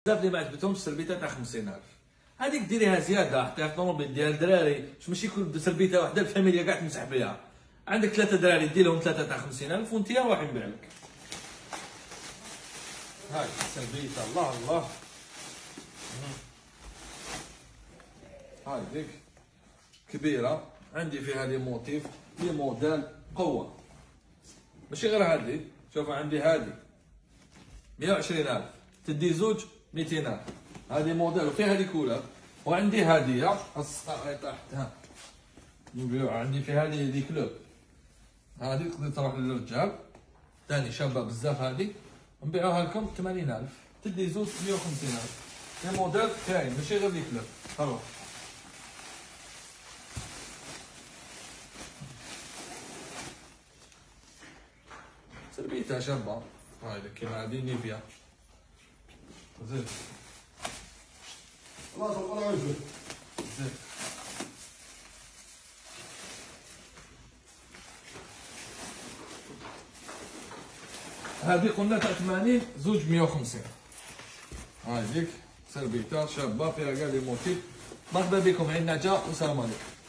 بزاف اللي ما عجبتهمش السربيته تاع 50000. هذيك ديريها زياده، حطيها في الطوموبيل ديال الدراري، ماشي كل سربيته وحده الفاميليا كاع تمسح بها. عندك 3 دراري دير لهم 3 تاع 50000 وانت روح نبيع لك. هاي السربيته الله الله. هاي ديك كبيره، عندي فيها لي موتيف لي موديل قوه، ماشي غير هذه. شوف عندي هذه 120000 تدي زوج 200000. هذه موديل وفيها لي كولر. وعندي هديه الصقر تحت ها نبيعها. عندي فيها لي كلوب، هذه تقدر تروح للرجال ثاني شابه بزاف. هذه نبيعوها لكم 80000 تدي زوج 150000. هي موديل كاين ماشي غير لي كلوب. روح سربيتها شابه. هاي كيما هذه نيفيا زين. خلاص القرعه وجهك زين. هذه قلنا تاع 80 زوج 150. هاي ديك سربيته شابه فيها كاع لي موتيف. مرحبا بكم، عيد نجاة والسلام عليكم.